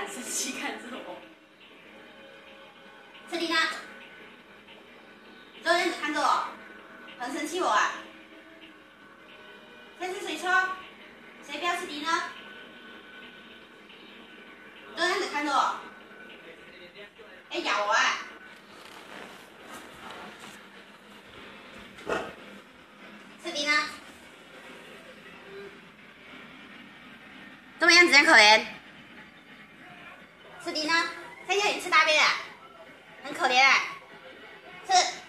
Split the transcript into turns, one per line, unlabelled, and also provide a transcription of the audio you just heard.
很生气看着我。
赤迪呢？你这样子看着我，很生气我啊？这是谁错？谁不要赤迪呢？这样子看着我，要咬我啊？赤迪呢？这么样子很可怜。赤迪呢？在家里吃大便啊，很可怜啊，吃。